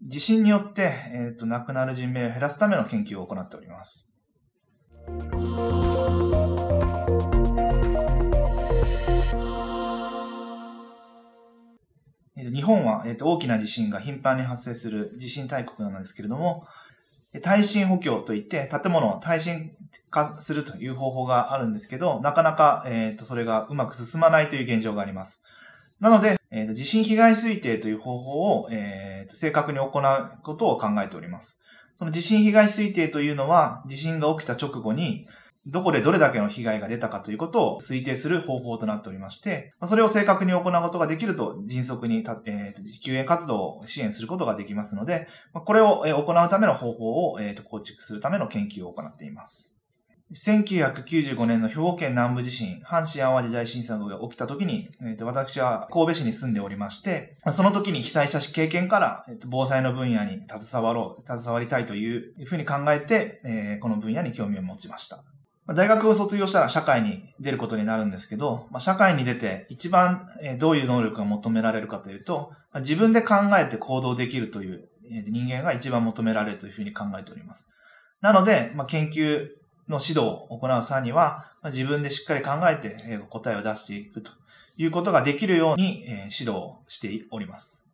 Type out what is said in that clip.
地震によって、亡くなる人命を減らすための研究を行っております。日本は、大きな地震が頻繁に発生する地震大国なんですけれども、耐震補強といって建物を耐震化するという方法があるんですけど、なかなか、それがうまく進まないという現状があります。なので、地震被害推定という方法を、正確に行うことを考えております。その地震被害推定というのは、地震が起きた直後に、どこでどれだけの被害が出たかということを推定する方法となっておりまして、それを正確に行うことができると、迅速に救援活動を支援することができますので、これを行うための方法を構築するための研究を行っています。1995年の兵庫県南部地震、阪神淡路大震災が起きた時に、私は神戸市に住んでおりまして、その時に被災した経験から、防災の分野に携わりたいというふうに考えて、この分野に興味を持ちました。大学を卒業したら社会に出ることになるんですけど、社会に出て一番どういう能力が求められるかというと、自分で考えて行動できるという人間が一番求められるというふうに考えております。なので、研究の指導を行う際には、自分でしっかり考えて答えを出していくということができるように指導しております。